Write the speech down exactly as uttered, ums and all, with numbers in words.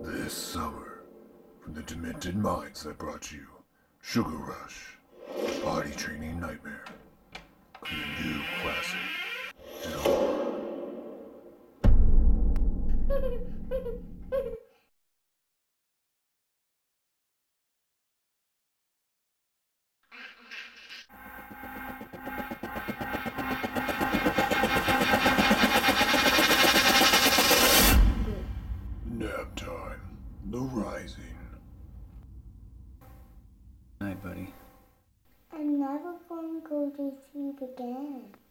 This summer, from the demented minds I brought you, Sugar Rush, Body Training Nightmare, and a new classic, and horror. Nap time. The Rising. Night, buddy. I'm never going to go to sleep again.